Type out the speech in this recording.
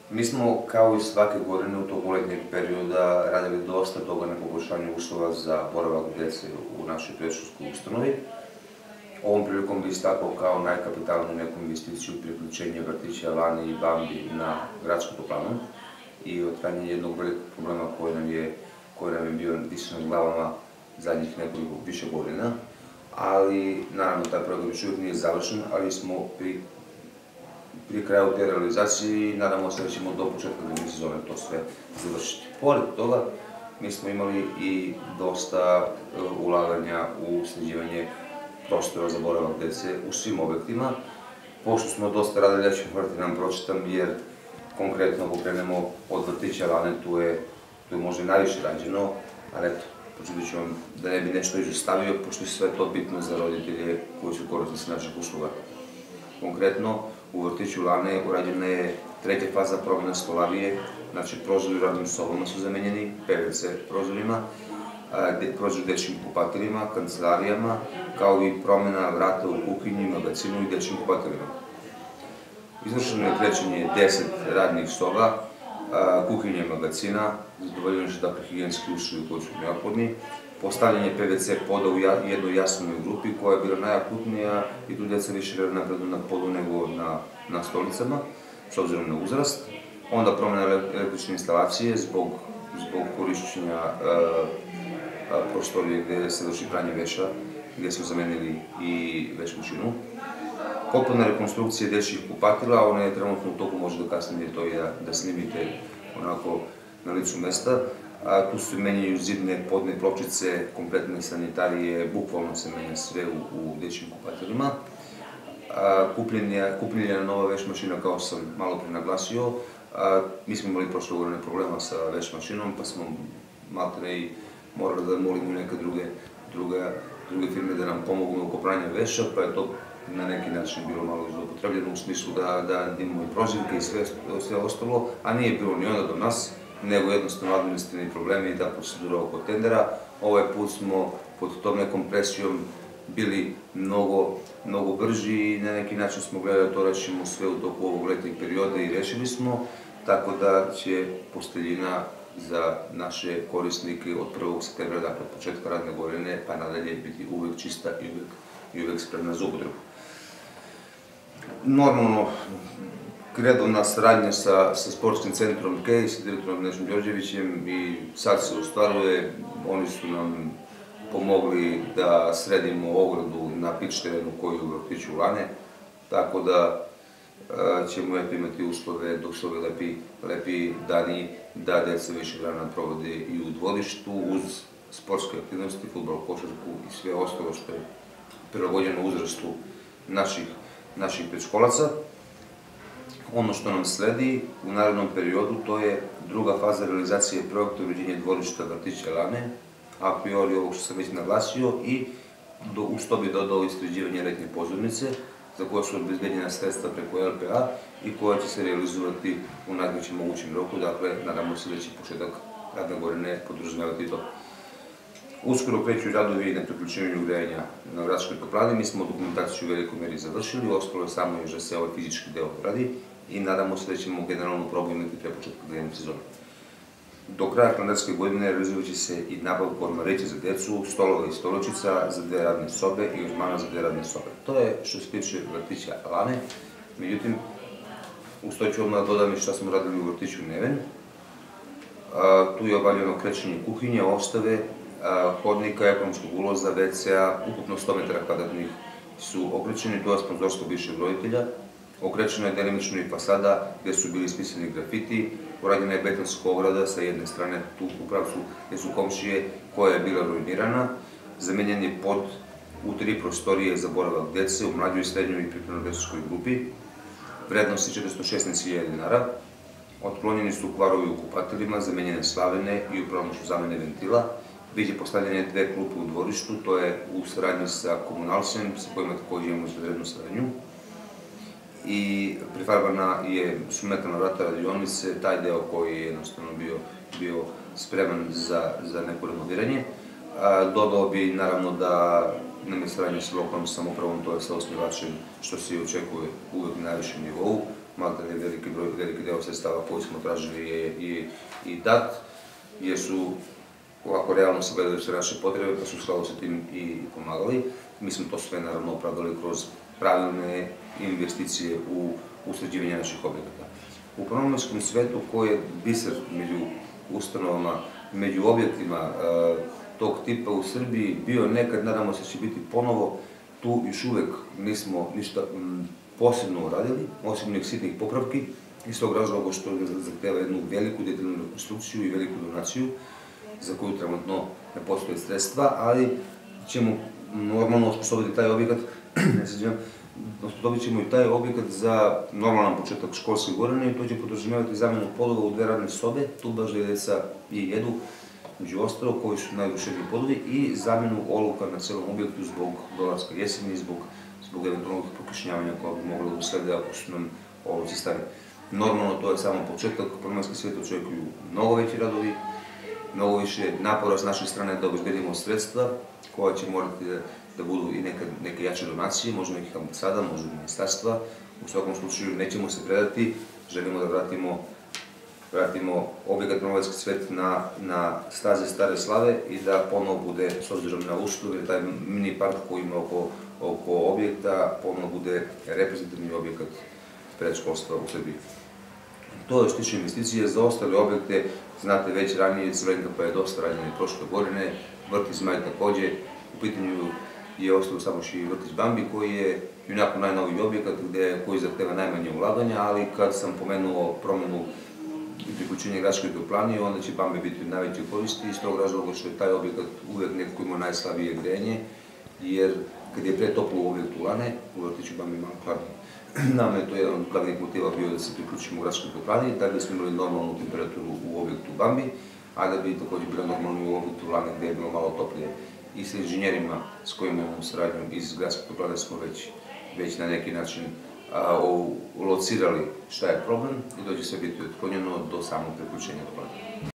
Mi smo, kao i svake godine, u toku letnjeg perioda radili dosta toga na poboljšanju uslova za boravak djece u našoj predškolskoj ustanovi. Ovom prilikom bi istakao kao najkapitalniju neku investiciju priključenje vrtića Lani i Bambi na gradsku toplanu i otklanjanje jednog velikog problema koji nam je bio visan na glavama zadnjih nekoliko više godina. Ali, naravno, taj program još uvijek nije završen, ali smo pri kraju te realizacije i nadamo se da ćemo do početka zimske sezone to sve završiti. Pored toga, mi smo imali i dosta ulaganja u sređivanje prostora za boravak djece u svim objektima. Pošto smo dosta radili, ja ću morati nam pročitam, jer konkretno ako krenemo od vrtića Lane, tu je možda i najviše rađeno, ali eto, pročitat ću vam da ne bi nešto izostavio, pošto je sve to bitno za roditelje koji su korisnici naših usluga. Konkretno, u vrtiću Lane urađena je treća faza promjena stolarije, znači prozori u radnim sobama su zamenjeni, PVC prozorima, prozor dječjim kupatiljima, kancelarijama, kao i promjena vrata u kuhinji, magazinu i dječjim kupatiljima. Izvršeno je krećenje 10 radnih soba, kuhinje i magazina, zadovoljeni su dakle higijenski uslovi koji su neophodni, postavljanje PVC poda u jednoj jasnoj grupi koja je bila najakutnija i tu djeca više napredu na podu nego na stolicama, s obzirom na uzrast. Onda promjena električne instalacije zbog korišćenja prostorije gdje se vrši pranje veša, gdje smo zamenili i veš mašinu. Potpuna rekonstrukcija dječjih kupatila, ona je trenutno u toku, možda kasnije to je da snimite onako na licu mesta. Tu se menjaju zidne podne pločice, kompletne sanitarije, bukvalno se menja sve u dječjim kupatilima. Kupljenja nova veš mašina, kao sam malo prije naglasio. Mi smo imali prošle godine problema sa veš mašinom, pa smo maltene i morali da molimo neke druge firme da nam pomogu oko pranja veša, pa je to na neki način bilo malo zloupotrebljeno u smislu da imamo i prozivke i sve ostalo, a nije bilo ni onda do nas, nego jednostavno administrativni problemi i ta procedura oko tendera. Ovaj put smo pod tom nekom presijom bili mnogo brži i na neki način smo gledali da to rešimo sve u toku ovog letnjeg perioda i rešili smo, tako da će posteljina za naše korisnike od 1. septembra, dakle početka radne godine, pa nadalje biti uvek čista i uvek spremna za upotrebu. Normalno, redovna saradnja sa sportskim centrom Kej, sa direktorom Nežom Đorđevićem i sad se ostvaruje. Oni su nam pomogli da sredimo ogradu na pitch terenu koji je u vrtiću Lane, tako da ćemo imati uslove dok su ovi lepi dani da deca više vremena provode i u dvorištu uz sportske aktivnosti, fudbal, košarku i sve ostalo što je prilagođeno uzrastu naših predškolaca. Ono što nam sledi u narednom periodu, to je druga faza realizacije projekta uređenja dvorišta vrtića Lane, a priori ovog što sam već naglasio, i uz to bi dodao istraživanje letnje pozornice, za koje su obezbeđena sredstva preko LPA i koja će se realizovati u najkraćem mogućem roku, dakle, nadamo se da će početak radne godine podrazumevati to. Uskoro kreću radovi na priključenju grejanja na gradskoj toplani, mi smo dokumentaciju u velikoj meri završili, ostalo je samo još da se ovaj fizički deo radi i nadamo se da ćemo generalnu probu imati pre početka grejanja sezone. Do kraja kalendarske godine realizovat će se i nabavka ormarića za decu, stolova i stoličica za 2 radne sobe i ormana za 2 radne sobe. To je što se tiče vrtića Lane. Međutim, uz to ću odmah dodam i šta smo radili u vrtiću Neven. Tu je obavljeno krećenje kuhinje, ostave, hodnika, ekonomskog ulaza, WC-a, ukupno 100 metara kvadratnih su okrečeni, to je sponzorstvo bivšeg roditelja. Okrečena je delimično i fasada gdje su bili ispisani grafiti, urađena je betonska ograda sa jedne strane, tu u pravcu gdje su komšije, koja je bila ruinirana. Zamenjen je pod u 3 prostorije za boravak djece u mlađoj, srednjoj i pripremno-dečačkoj grupi. Vrednost je 416.000 dinara. Otklonjeni su kvarovi u kupatilima, zamenjene slavene i u promoću zamene ventila. Biće postavljene 2 klupe u dvorištu, to je u saradnji sa Komunalcem, sa kojima također imamo izvanrednu saradnju. I prefarbana su metalna vrata radionice, taj deo koji je jednostavno bio spreman za neko renoviranje. Dodao bi naravno da nam je saradnja sa lokalnom samoupravom, to je sa osnivačem, što se i očekuje uvek na najvišem nivou. maltene veliki deo sredstava koji smo tražili je i dat, jer su ovako realno sagledali sve naše potrebe, pa su u skladu sa tim i pomagali. Mi smo to sve naravno opravdali kroz pravilne investicije u sređivanje naših objekata. U promovinskom svetu, koji je biser među ustanovama, među objektima tog tipa u Srbiji, bio nekad, nadamo se će biti ponovo, tu još uvek nismo ništa posebno uradili, osim nekih sitnih popravki, iz tog razloga što zahteva jednu veliku detaljnu rekonstrukciju i veliku donaciju, za koju trenutno ne postoje sredstva, ali ćemo normalno osposobiti taj objekat, osposobit ćemo i taj objekat za normalan početak školske godine i to će podrazumevati zamenu podova u 2 radne sobe, tu baš gde deca i jedu, među ostalo, koji su najduševniji podovi, i zamenu oluka na celom objektu zbog dolaska jeseni, zbog eventualnog prokišnjavanja koja bi mogla da uslede ako su nam oluci stari. Normalno, to je samo početak, promovinski svet očekuju mnogo veći radovi, mnogo više napora s naše strane da obezbedimo sredstva koja će morati da budu i neke jače donacije, možda nekih ambasada, možda ministarstva. U svakom slučaju nećemo se predati, želimo da vratimo objekat Promovinski svet na staze stare slave i da ponovo bude, s obzirom na uslove, taj mini park koji ima oko objekta, ponovo bude reprezentativni objekat predškolstva u Srbiji. To je što tiče investicije. Za ostale objekte, znate već ranije, Crvenka pa je dosta rađena i prošle godine, vrtić Zmaj takođe, u pitanju je ostao samo i vrtić Bambi koji je junako najnoviji objekat koji zahteva najmanje ulaganja, ali kad sam pomenuo promenu i priključenje gradskoj toplani, onda će Bambi biti najveće koristi iz tog razloga što je taj objekat uvek nekako imao najslabije grejanje, jer kad je pre toplo u objektu Lane, u vrtiću Bambi malo hladnije. Nama je to jedan od glavnih motiva bio da se priključimo u gradskoj toplani, da bi smo imali normalnu temperaturu u objektu Bambi, a da bi takođe bilo normalno u objektu Lane gde je bilo malo toplije. I sa inženjerima s kojima imamo saradnju iz gradske toplane smo već na neki način locirali šta je problem i to će sve biti otklonjeno do samog priključenja toplane.